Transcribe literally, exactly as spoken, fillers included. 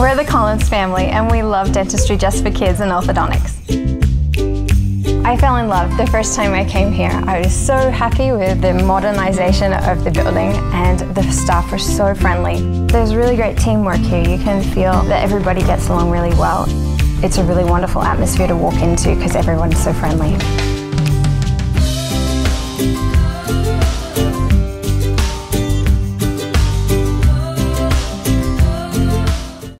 We're the Collins family and we love dentistry just for kids and orthodontics. I fell in love the first time I came here. I was so happy with the modernisation of the building and the staff were so friendly. There's really great teamwork here. You can feel that everybody gets along really well. It's a really wonderful atmosphere to walk into because everyone's so friendly.